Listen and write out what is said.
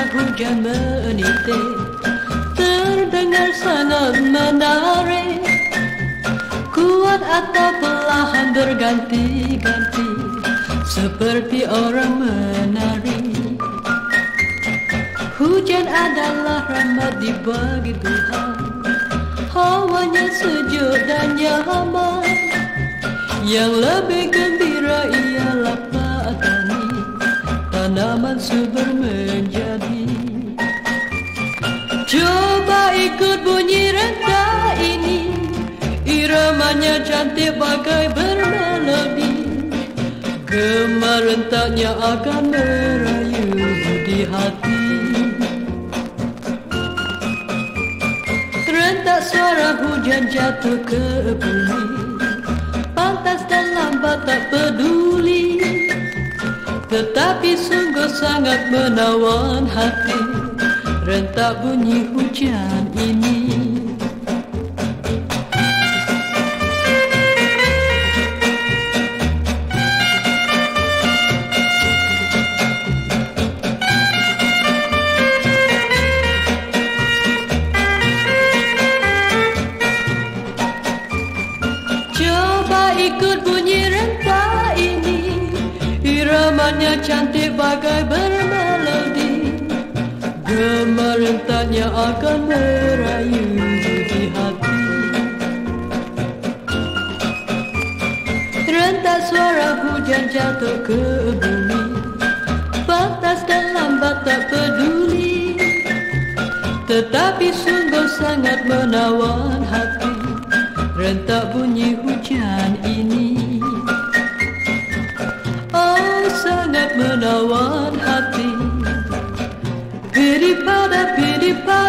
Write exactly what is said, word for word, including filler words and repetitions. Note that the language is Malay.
suara hujan menitik, terdengar sangat menarik. Kuat atau perlahan berganti-ganti, seperti orang menari. Hujan adalah rahmat dibagi Tuhan, hawanya sejuk dan nyaman. Yang lebih gembira ialah petani, tanaman subur menjadi. Coba ikut bunyi rendah ini, iramanya cantik bagai bermelodi. Gema rentaknya akan merayu di hati. Rentak suara hujan jatuh ke bumi, pantas dan lambat tak peduli, tetapi sungguh sangat menawan hati. Rentak bunyi hujan ini. Coba ikut bunyi rentak ini, iramanya cantik bagai bermelodi. Gema rentaknya akan merayu di hati. Rentak suara hujan jatuh ke bumi, pantas dan lambat tak peduli, tetapi sungguh sangat menawan hati. Rentak bunyi hujan ini, oh sangat menawan hati. Piri pada piri pada